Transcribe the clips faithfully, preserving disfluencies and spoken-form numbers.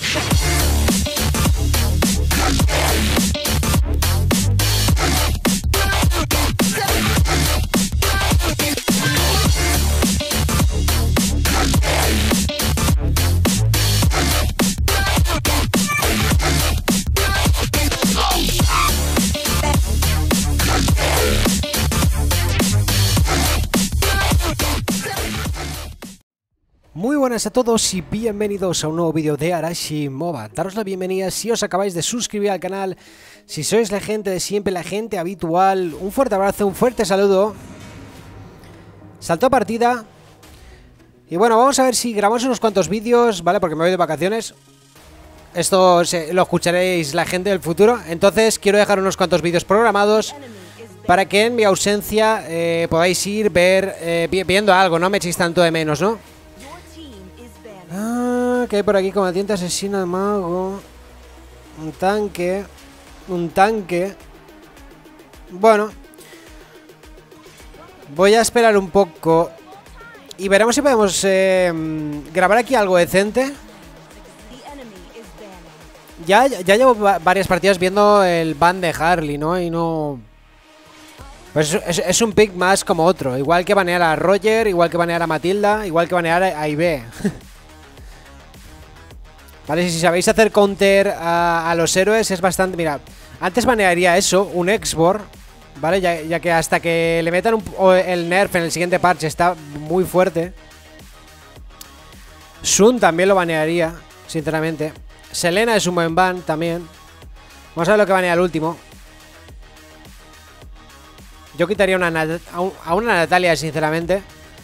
Muy buenas a todos y bienvenidos a un nuevo vídeo de Arashi MOBA. Daros la bienvenida si os acabáis de suscribir al canal, si sois la gente de siempre, la gente habitual. Un fuerte abrazo, un fuerte saludo. Saltó partida. Y bueno, vamos a ver si grabamos unos cuantos vídeos, ¿vale? Porque me voy de vacaciones. Esto se, lo escucharéis la gente del futuro. Entonces quiero dejar unos cuantos vídeos programados para que en mi ausencia eh, podáis ir ver, eh, viendo algo, no me echéis tanto de menos, ¿no? Ah, que hay por aquí combatiente, asesino, mago. Un tanque. Un tanque. Bueno, voy a esperar un poco y veremos si podemos eh, grabar aquí algo decente. Ya, ya llevo varias partidas viendo el ban de Harley, ¿no? Y no... Pues es, es, es un pick más como otro. Igual que banear a Roger, igual que banear a Matilda, igual que banear a, a I B. Vale, si sabéis hacer counter a, a los héroes es bastante... Mira, antes banearía eso, un X-Bor, ¿vale? Ya, ya que hasta que le metan un, el nerf en el siguiente parche está muy fuerte. Sun también lo banearía, sinceramente. Selena es un buen ban también. Vamos a ver lo que banea el último. Yo quitaría una, a, un, a una Natalia, sinceramente.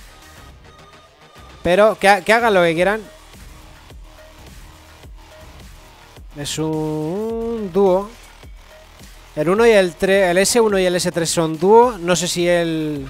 Pero que, que hagan lo que quieran. Es un dúo. El uno y el tres, el ese uno y el ese tres son dúo. No sé si el...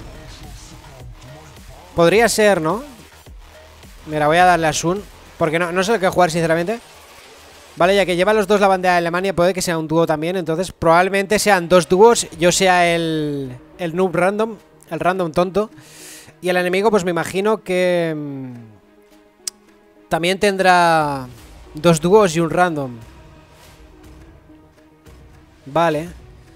Podría ser, ¿no? Mira, voy a darle a Sun, porque no, no sé qué jugar, sinceramente. Vale, ya que lleva los dos la bandera de Alemania, puede que sea un dúo también. Entonces probablemente sean dos dúos. Yo sea el, el noob random, el random tonto. Y el enemigo, pues me imagino que mmm, también tendrá dos dúos y un random. Vale.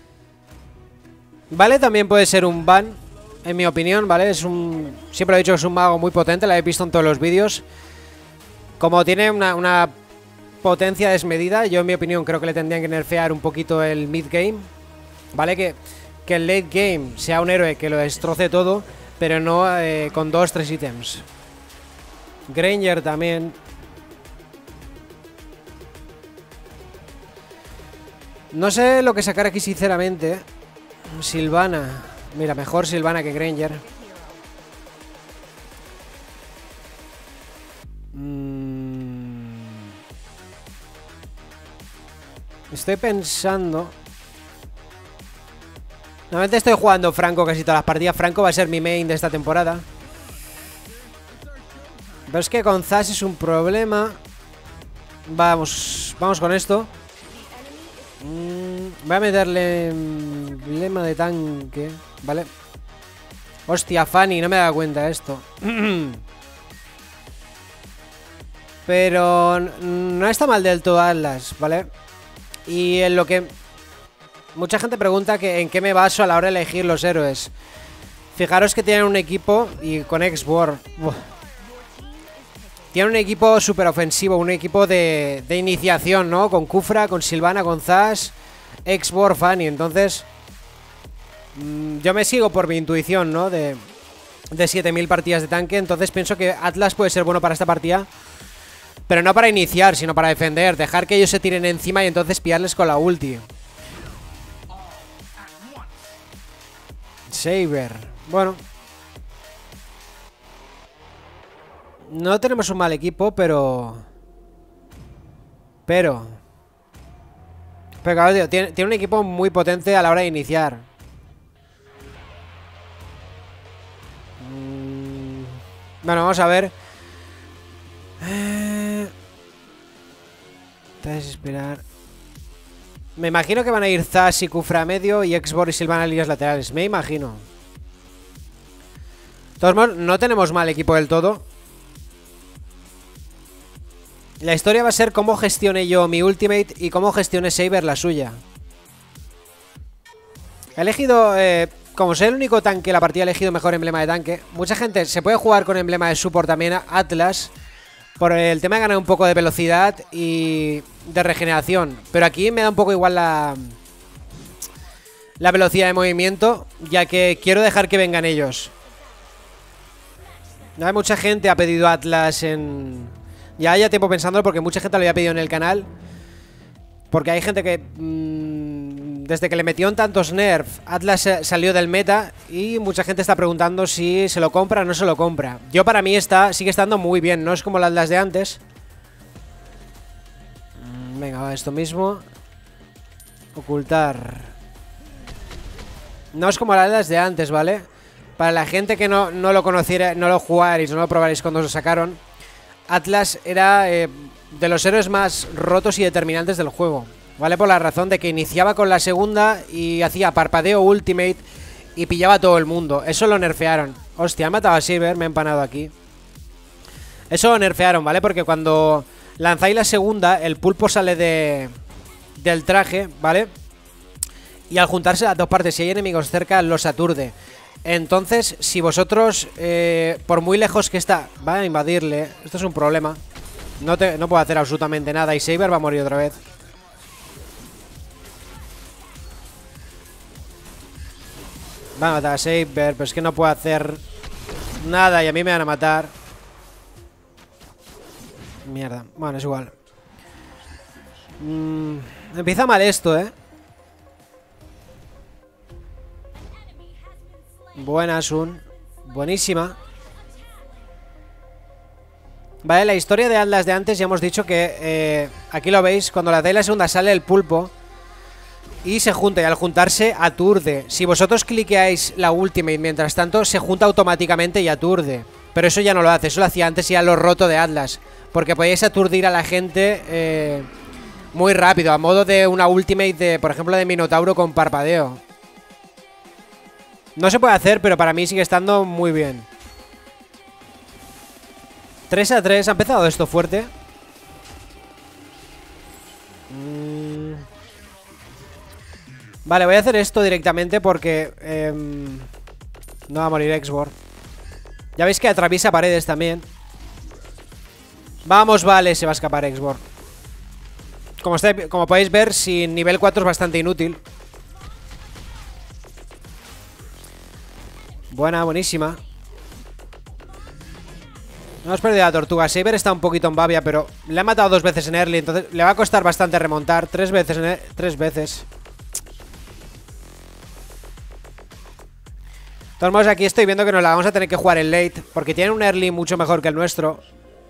Vale, también puede ser un ban, en mi opinión, ¿vale? Es un... Siempre he dicho que es un mago muy potente, la he visto en todos los vídeos. Como tiene una, una potencia desmedida, yo en mi opinión creo que le tendrían que nerfear un poquito el mid game. ¿Vale? Que, que el late game sea un héroe que lo destroce todo, pero no eh, con dos, tres ítems. Granger también. No sé lo que sacar aquí, sinceramente. Sylvana. Mira, mejor Sylvana que Granger. Mm. Estoy pensando... Normalmente estoy jugando Franco casi todas las partidas. Franco va a ser mi main de esta temporada. Pero es que con Zas es un problema. Vamos, vamos con esto. Mm, voy a meterle emblema de tanque, ¿vale? Hostia, Fanny, no me he dado cuenta de esto. Pero no está mal del todo Atlas, ¿vale? Y en lo que... Mucha gente pregunta que en qué me baso a la hora de elegir los héroes. Fijaros que tienen un equipo, y con X-Bor... Tiene un equipo súper ofensivo, un equipo de, de iniciación, ¿no? Con Kufra, con Sylvana, con Zas, X-Bor, Fanny. Entonces, mmm, yo me sigo por mi intuición, ¿no? De, de siete mil partidas de tanque. Entonces pienso que Atlas puede ser bueno para esta partida. Pero no para iniciar, sino para defender. Dejar que ellos se tiren encima y entonces pillarles con la ulti. Saber. Bueno. No tenemos un mal equipo, pero... Pero... Pero claro, tío, tiene, tiene un equipo muy potente a la hora de iniciar. Mm, bueno, vamos a ver. Eh... Te desesperar. Me imagino que van a ir Zas y Kufra a medio y X-Bor y Sylvana a líneas laterales. Me imagino. De todos modos, no tenemos mal equipo del todo. La historia va a ser cómo gestione yo mi ultimate y cómo gestione Saber la suya. He elegido, eh, como soy el único tanque, la partida ha elegido mejor emblema de tanque. Mucha gente se puede jugar con emblema de support también, Atlas, por el tema de ganar un poco de velocidad y de regeneración. Pero aquí me da un poco igual la, la velocidad de movimiento, ya que quiero dejar que vengan ellos. No hay mucha gente ha pedido Atlas en... Ya haya tiempo pensándolo porque mucha gente lo había pedido en el canal. Porque hay gente que... Mmm, desde que le metieron tantos nerf, Atlas salió del meta y mucha gente está preguntando si se lo compra o no se lo compra. Yo para mí está, sigue estando muy bien, no es como el Atlas de antes. Venga, va, esto mismo. Ocultar. No es como el Atlas de antes, ¿vale? Para la gente que no, no lo conociera, no lo jugarais, no lo probarais cuando lo sacaron, Atlas era eh, de los héroes más rotos y determinantes del juego, ¿vale? Por la razón de que iniciaba con la segunda y hacía parpadeo ultimate y pillaba a todo el mundo. Eso lo nerfearon. Hostia, han matado a Saber, me he empanado aquí. Eso lo nerfearon, ¿vale? Porque cuando lanzáis la segunda, el pulpo sale de del traje, ¿vale? Y al juntarse las dos partes, si hay enemigos cerca, los aturde. Entonces, si vosotros, eh, por muy lejos que está, va a invadirle. Esto es un problema. No, te, no puedo hacer absolutamente nada. Y Saber va a morir otra vez. Va a matar a Saber, pero es que no puedo hacer nada y a mí me van a matar. Mierda. Bueno, es igual. Mm, empieza mal esto, ¿eh? Buena, Sun. Buenísima. Vale, la historia de Atlas de antes ya hemos dicho que eh, aquí lo veis, cuando la dais la segunda sale el pulpo y se junta, y al juntarse aturde. Si vosotros cliqueáis la ultimate mientras tanto, se junta automáticamente y aturde. Pero eso ya no lo hace, eso lo hacía antes y ya lo roto de Atlas, porque podíais aturdir a la gente eh, muy rápido, a modo de una ultimate de, por ejemplo, de Minotauro con parpadeo. No se puede hacer, pero para mí sigue estando muy bien. tres a tres, ha empezado esto fuerte. mm. Vale, voy a hacer esto directamente porque eh, no va a morir Exborg. Ya veis que atraviesa paredes también. Vamos, vale, se va a escapar Exborg. Como, está, como podéis ver, sin nivel cuatro es bastante inútil. Buena, buenísima. No hemos perdido a la tortuga. Saber está un poquito en babia, pero le ha matado dos veces en early, entonces le va a costar bastante remontar. Tres veces en e Tres veces. De todos modos, aquí estoy viendo que nos la vamos a tener que jugar en late, porque tienen un early mucho mejor que el nuestro.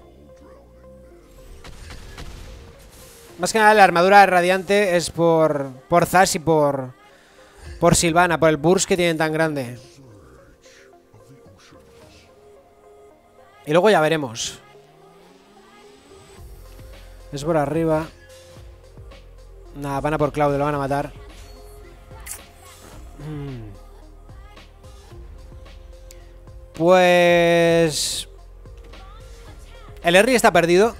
Más que nada la armadura radiante es por Por Zash y por Por Sylvana, por el burst que tienen tan grande. Y luego ya veremos. Es por arriba. Nada, van a por Claudio, lo van a matar. Pues... el Erri está perdido.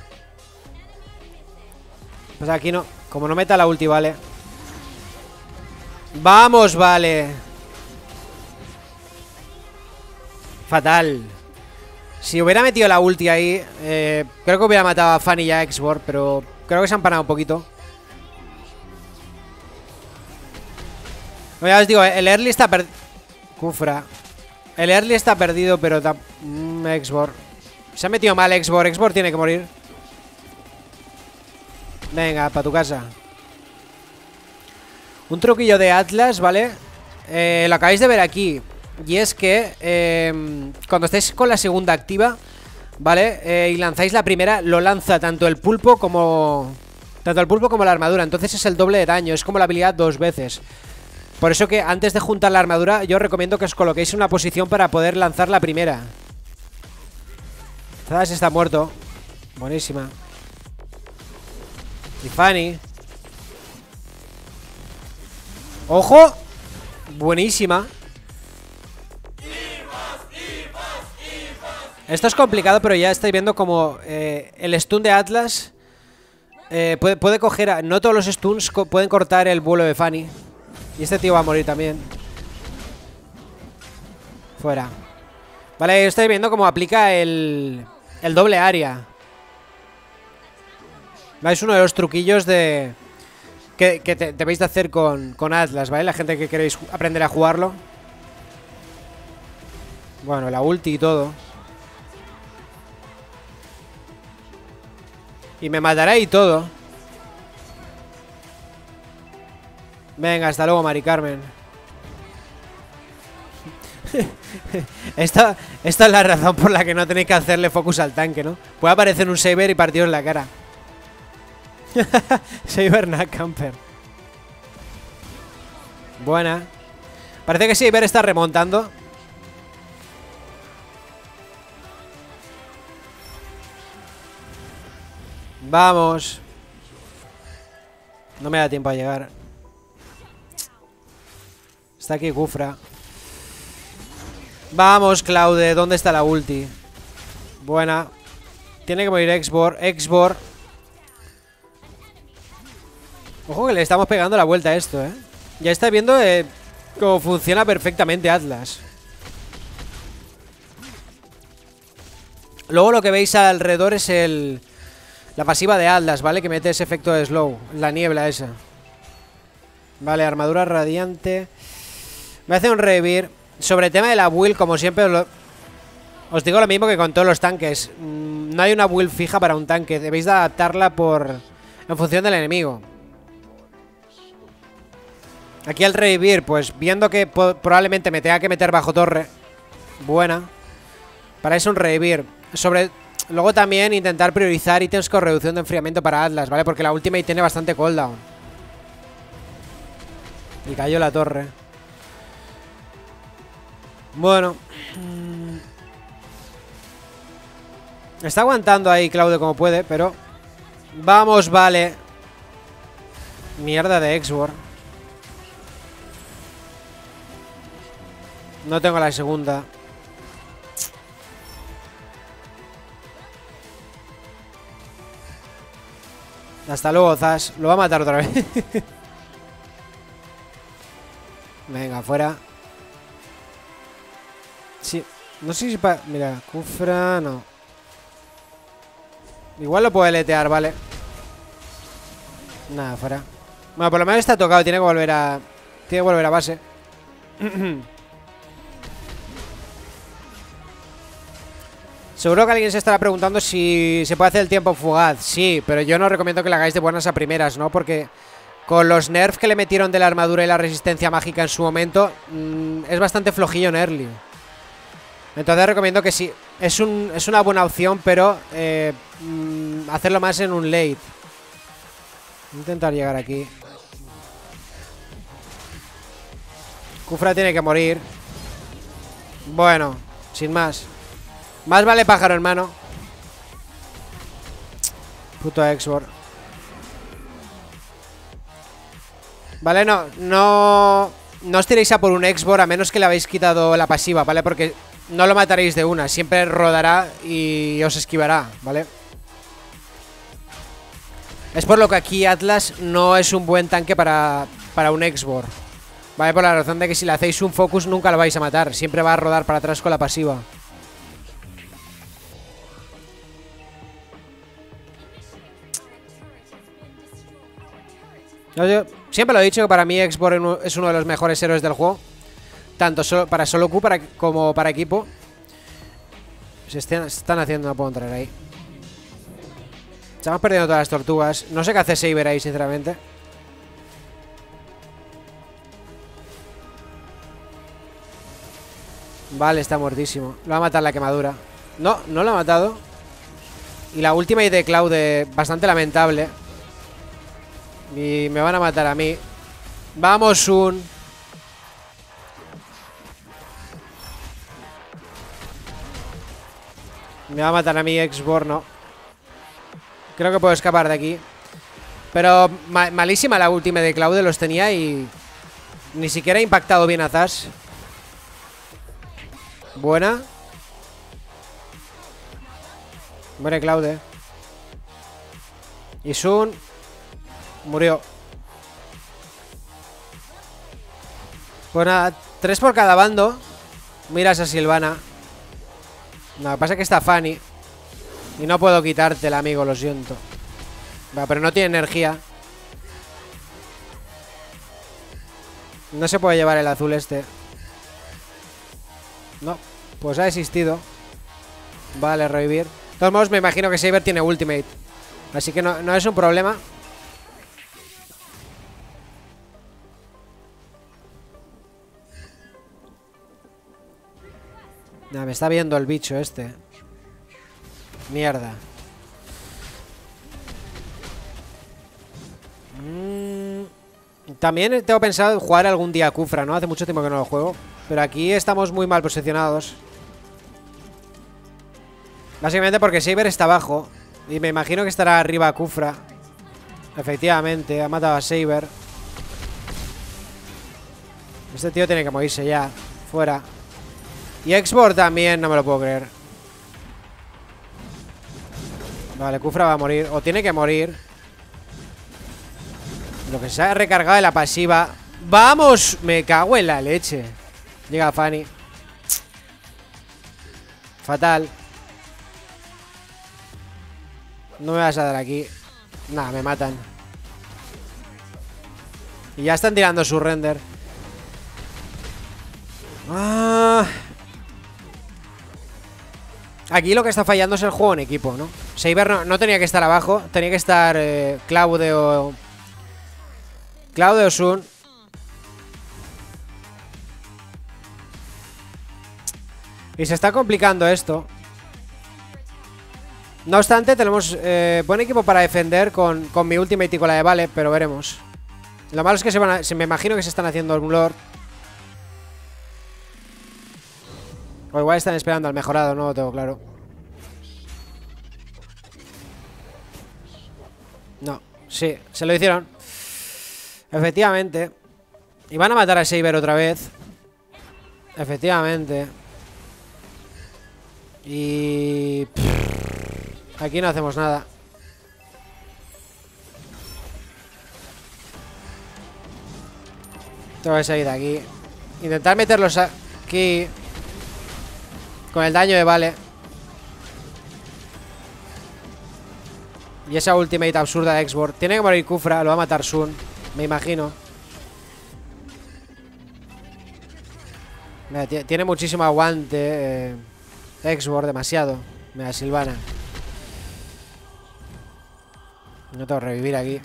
Pues aquí no. Como no meta la ulti, vale. Vamos, vale. Fatal. Si hubiera metido la ulti ahí, eh, creo que hubiera matado a Fanny y a Exborg, pero creo que se han parado un poquito. Ya os digo, el early está perdido. Kufra. El early está perdido, pero... Mm, Exborg. Se ha metido mal Exborg. Exborg tiene que morir. Venga, para tu casa. Un truquillo de Atlas, ¿vale? Eh, lo acabáis de ver aquí. Y es que eh, cuando estáis con la segunda activa, ¿vale? Eh, y lanzáis la primera, lo lanza tanto el pulpo como... Tanto el pulpo como la armadura. Entonces es el doble de daño. Es como la habilidad dos veces. Por eso que antes de juntar la armadura, yo os recomiendo que os coloquéis en una posición para poder lanzar la primera. Zash está muerto. Buenísima. Y Fanny. ¡Ojo! Buenísima. Esto es complicado, pero ya estáis viendo como eh, el stun de Atlas Eh, puede, puede coger... A, no todos los stuns co pueden cortar el vuelo de Fanny. Y este tío va a morir también. Fuera. Vale, estoy viendo cómo aplica el... El doble área. Vale, es uno de los truquillos de... Que, que te, debéis de hacer con, con Atlas, ¿vale? La gente que queréis aprender a jugarlo. Bueno, la ulti y todo. Y me matará y todo. Venga, hasta luego, Mari Carmen. esta, esta es la razón por la que no tenéis que hacerle focus al tanque, ¿no? Puede aparecer un Saber y partiros en la cara. Saber Nat Camper. Buena. Parece que Saber está remontando. Vamos. No me da tiempo a llegar. Está aquí Kufra. Vamos, Claude. ¿Dónde está la ulti? Buena. Tiene que morir Exbor. Exbor. Ojo que le estamos pegando la vuelta a esto, ¿eh? Ya está viendo eh, cómo funciona perfectamente Atlas. Luego lo que veis alrededor es el... La pasiva de Atlas, ¿vale? Que mete ese efecto de slow. La niebla esa. Vale, armadura radiante. Me hace un revivir. Sobre el tema de la build, como siempre lo... Os digo lo mismo que con todos los tanques. No hay una build fija para un tanque. Debéis de adaptarla por... En función del enemigo. Aquí al revivir, pues viendo que probablemente me tenga que meter bajo torre. Buena. Para eso un revivir. Sobre... Luego también intentar priorizar ítems con reducción de enfriamiento para Atlas, ¿vale? Porque la ultimate tiene bastante cooldown. Y cayó la torre. Bueno. Está aguantando ahí Claude como puede, pero... Vamos, vale. Mierda de Exbor. No tengo la segunda. Hasta luego, Zas. Lo va a matar otra vez. Venga, fuera. Sí. No sé si para... Mira, Kufra... No. Igual lo puede letear, vale. Nada, fuera. Bueno, por lo menos está tocado. Tiene que volver a... Tiene que volver a base. Seguro que alguien se estará preguntando si se puede hacer el tiempo fugaz. Sí, pero yo no recomiendo que lo hagáis de buenas a primeras, ¿no? Porque con los nerfs que le metieron de la armadura y la resistencia mágica en su momento, mmm, es bastante flojillo en early. Entonces recomiendo que sí. Es, un, es una buena opción, pero eh, mmm, hacerlo más en un late. Voy a intentar llegar aquí. Kufra tiene que morir. Bueno, sin más. Más vale pájaro, hermano. Puto Exbor. Vale, no, no... No os tiréis a por un Exbor a menos que le habéis quitado la pasiva, ¿vale? Porque no lo mataréis de una. Siempre rodará y os esquivará, ¿vale? Es por lo que aquí Atlas no es un buen tanque para, para un Exbor, ¿vale? Por la razón de que si le hacéis un focus nunca lo vais a matar. Siempre va a rodar para atrás con la pasiva. Yo, yo siempre lo he dicho que para mí Exbor es uno de los mejores héroes del juego. Tanto so, para solo Q para, como para equipo. Se están, se están haciendo, no puedo entrar ahí. Estamos perdiendo todas las tortugas. No sé qué hace Saber ahí, sinceramente. Vale, está muertísimo. Lo va a matar la quemadura. No, no lo ha matado. Y la última de Claude, bastante lamentable. Y me van a matar a mí. Vamos, un... Me va a matar a mí Exbor, no. Creo que puedo escapar de aquí. Pero ma malísima la última de Claude. Los tenía y... Ni siquiera ha impactado bien a Zas. Buena. Muere Claude. Y Sun murió. Pues nada, tres por cada bando. Mira esa Sylvana. No, lo que pasa es que está Fanny. Y no puedo quitártela, amigo, lo siento. Va, pero no tiene energía. No se puede llevar el azul este. No, pues ha existido. Vale, revivir. De todos modos, me imagino que Saber tiene ultimate. Así que no, no es un problema. Nah, me está viendo el bicho este. Mierda. Mm, también tengo pensado jugar algún día a Kufra, ¿no? Hace mucho tiempo que no lo juego. Pero aquí estamos muy mal posicionados. Básicamente porque Saber está abajo. Y me imagino que estará arriba Kufra. Efectivamente, ha matado a Saber. Este tío tiene que morirse ya. Fuera. Y Export también, no me lo puedo creer. Vale, Kufra va a morir. O tiene que morir. Lo que se ha recargado de la pasiva. ¡Vamos! Me cago en la leche. Llega Fanny. Fatal. No me vas a dar aquí. Nada, me matan. Y ya están tirando su render. Ah. Aquí lo que está fallando es el juego en equipo, ¿no? Saber no, no tenía que estar abajo. Tenía que estar eh, Claudio Claudio Sun. Y se está complicando esto. No obstante, tenemos eh, buen equipo para defender con, con mi ultimate y con la de Vale, pero veremos. Lo malo es que se, van a, se me imagino que se están haciendo un lord. O igual están esperando al mejorado, no lo tengo claro. No, sí, se lo hicieron. Efectivamente. Y van a matar a Saber otra vez. Efectivamente. Y... Pff, aquí no hacemos nada. Tengo que salir de aquí. Intentar meterlos aquí con el daño de Vale. Y esa ultimate absurda de Export. Tiene que morir Kufra, lo va a matar Sun, me imagino. Mira, tiene muchísimo aguante eh, Export, demasiado. Mira, Sylvana. No tengo que revivir aquí.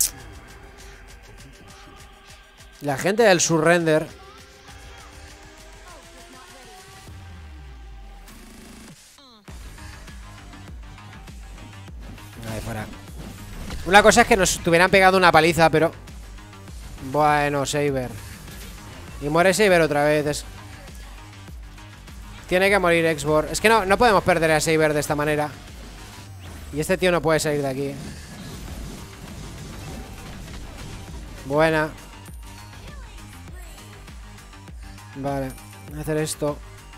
La gente del surrender. Ahí fuera. Una cosa es que nos tuvieran pegado una paliza, pero... Bueno, Saber. Y muere Saber otra vez. Es... Tiene que morir Export. Es que no, no podemos perder a Saber de esta manera. Y este tío no puede salir de aquí. Buena. Vale, voy a hacer esto.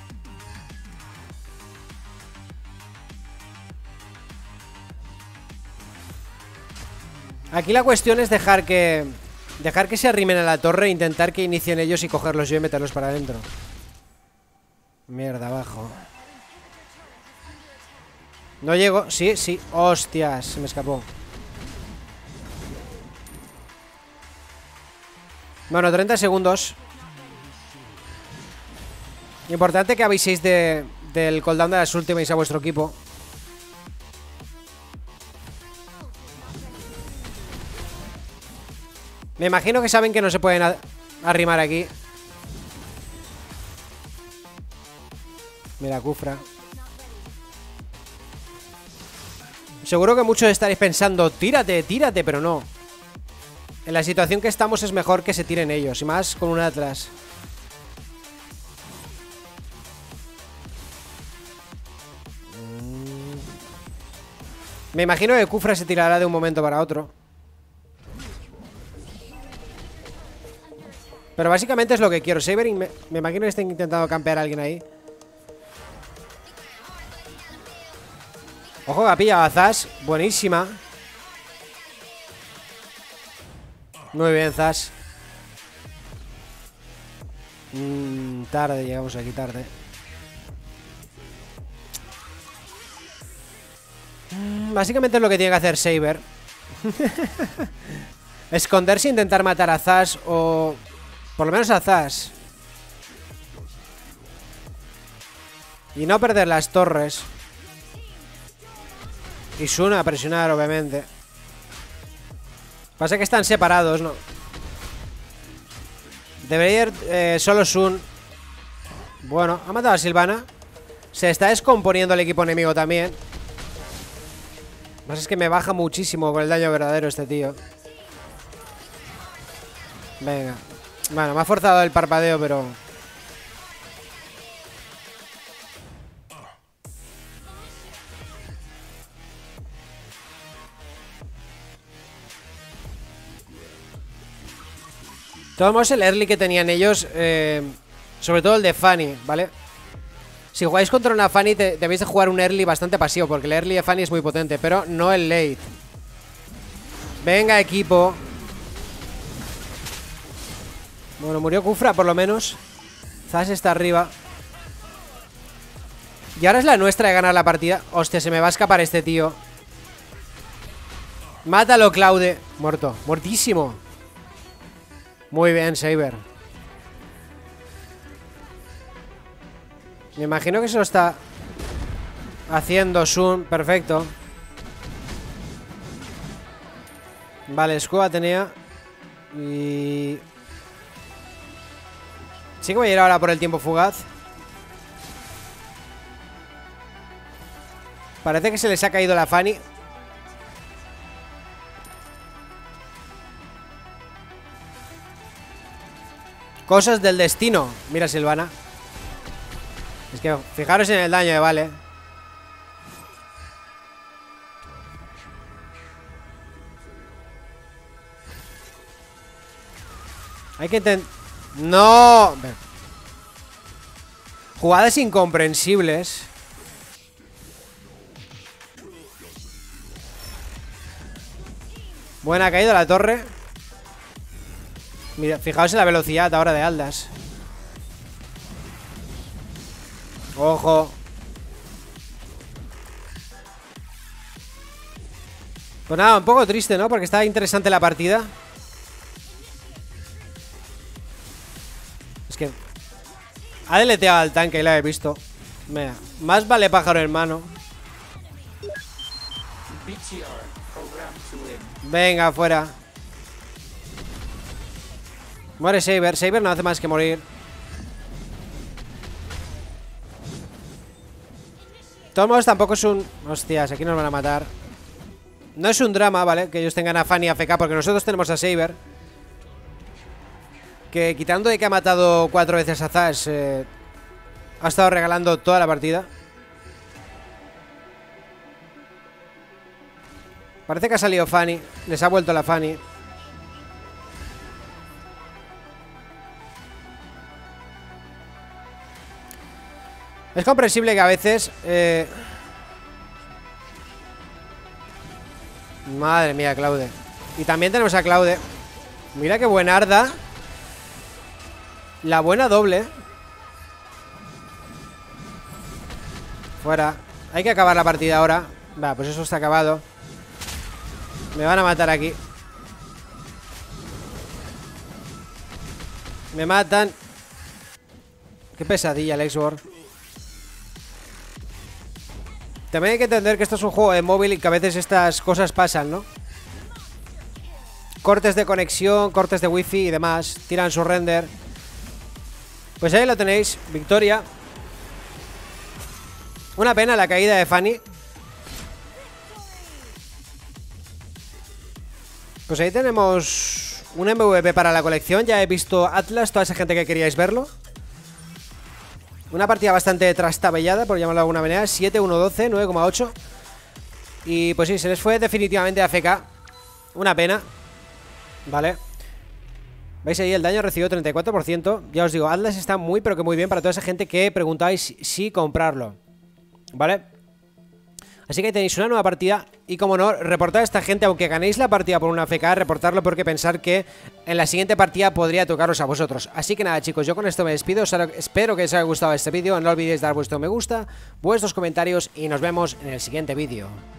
Aquí la cuestión es dejar que... Dejar que se arrimen a la torre e intentar que inicien ellos y cogerlos yo y meterlos para adentro. Mierda, abajo. No llego, sí, sí. Hostias, se me escapó. Bueno, treinta segundos. Importante que aviséis de, del cooldown de las ultimates a vuestro equipo. Me imagino que saben que no se pueden arrimar aquí. Mira, Kufra. Seguro que muchos estaréis pensando, tírate, tírate, pero no. En la situación que estamos es mejor que se tiren ellos. Y más con un Atlas. Me imagino que Kufra se tirará de un momento para otro. Pero básicamente es lo que quiero. Saber, me, me imagino que estén intentando campear a alguien ahí. Ojo, que ha pillado a Zash. Buenísima. Muy bien, Zas. Mm, tarde, llegamos aquí tarde. Mm, básicamente es lo que tiene que hacer Saber. Esconderse e intentar matar a Zas. O por lo menos a Zas. Y no perder las torres. Y Sun a presionar, obviamente. Pasa que están separados, ¿no? Debería ir eh, solo Sun. Bueno, ha matado a Sylvana. Se está descomponiendo el equipo enemigo también. Lo que pasa es que me baja muchísimo con el daño verdadero este tío. Venga. Bueno, me ha forzado el parpadeo, pero... De todos modos, el early que tenían ellos, eh, sobre todo el de Fanny, ¿vale? Si jugáis contra una Fanny, te, debéis de jugar un early bastante pasivo, porque el early de Fanny es muy potente, pero no el late. Venga, equipo. Bueno, murió Kufra, por lo menos. Zas está arriba. Y ahora es la nuestra de ganar la partida. Hostia, se me va a escapar este tío. Mátalo, Claude. Muerto, muertísimo. Muy bien, Saber. Me imagino que se lo está haciendo Sun. Perfecto. Vale, Squad tenía. Y... sí que voy a ir ahora por el tiempo fugaz. Parece que se les ha caído la Fanny. Cosas del destino. Mira, Sylvana. Es que fijaros en el daño de Vale. Hay que intentar... ¡No! Jugadas incomprensibles. Buena, ha caído la torre. Mira, fijaos en la velocidad ahora de Aldas. Ojo. Pues nada, un poco triste, ¿no? Porque está interesante la partida. Es que ha deleteado al tanque y la he visto. Mira, más vale pájaro en mano. Venga, fuera. Muere Saber. Saber no hace más que morir. De todos modos, tampoco es un... hostias, aquí nos van a matar. No es un drama, ¿vale? Que ellos tengan a Fanny y a F K, porque nosotros tenemos a Saber. Que quitando de que ha matado cuatro veces a Zas, eh, ha estado regalando toda la partida. Parece que ha salido Fanny. Les ha vuelto la Fanny. Es comprensible que a veces... Eh... Madre mía, Claude. Y también tenemos a Claude. Mira qué buena arda. La buena doble. Fuera. Hay que acabar la partida ahora. Va, pues eso está acabado. Me van a matar aquí. Me matan. Qué pesadilla el X-Word. También hay que entender que esto es un juego de móvil y que a veces estas cosas pasan, ¿no? Cortes de conexión, cortes de wifi y demás. Tiran su render. Pues ahí lo tenéis, victoria. Una pena la caída de Fanny. Pues ahí tenemos un M V P para la colección. Ya he visto Atlas, toda esa gente que queríais verlo. Una partida bastante trastabellada, por llamarlo de alguna manera. siete, uno, doce, nueve coma ocho. Y pues sí, se les fue definitivamente a F K. Una pena. Vale. ¿Veis ahí el daño recibido? treinta y cuatro por ciento. Ya os digo, Atlas está muy pero que muy bien para toda esa gente que preguntáis si comprarlo. ¿Vale? Así que ahí tenéis una nueva partida y, como no, reportad a esta gente, aunque ganéis la partida por una A F K, reportarlo porque pensar que en la siguiente partida podría tocaros a vosotros. Así que nada, chicos, yo con esto me despido. Espero que os haya gustado este vídeo. No olvidéis dar vuestro me gusta, vuestros comentarios y nos vemos en el siguiente vídeo.